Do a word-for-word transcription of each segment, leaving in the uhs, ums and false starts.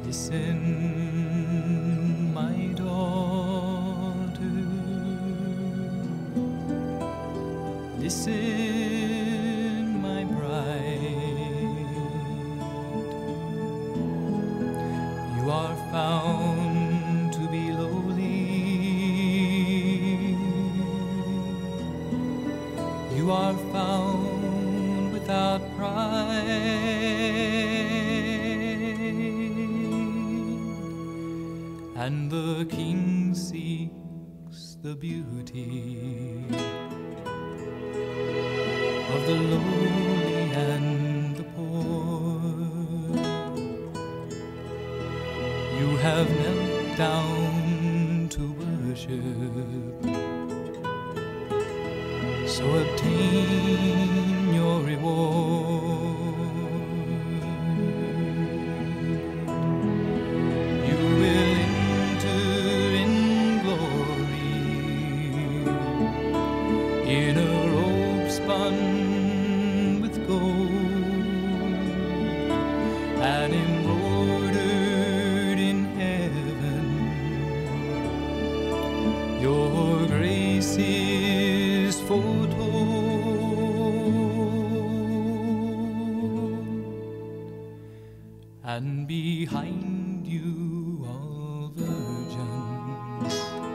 Listen, my daughter, listen, my bride. You are found to be lowly, you are found without pride, and the King seeks the beauty of the lowly and the poor. You have knelt down to worship, so obtain your reward. You will enter in glory in a robe spun with gold and embroidered in heaven. Your grace is foretold, and behind you all virgins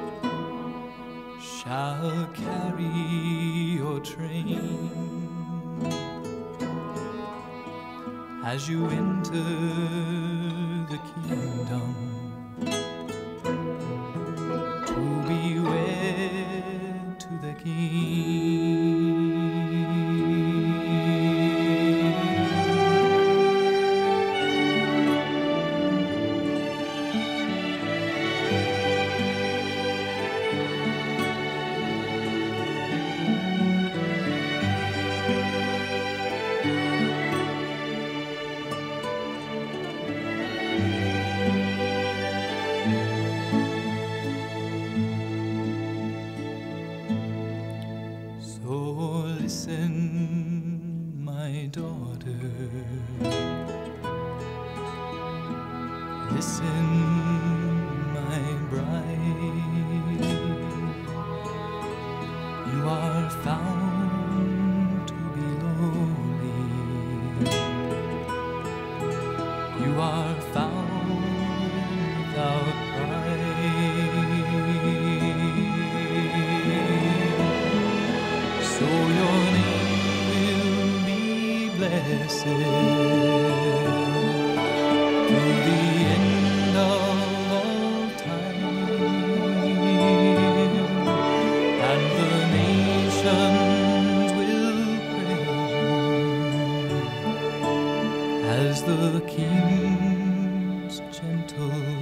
shall carry your train as you enter the kingdom to be wed to the King. So listen, my daughter, listen, my bride. You are found to be lowly, you are found without pride, so your name will be blessed to the end of all time, and the nations will praise you as the King's gentle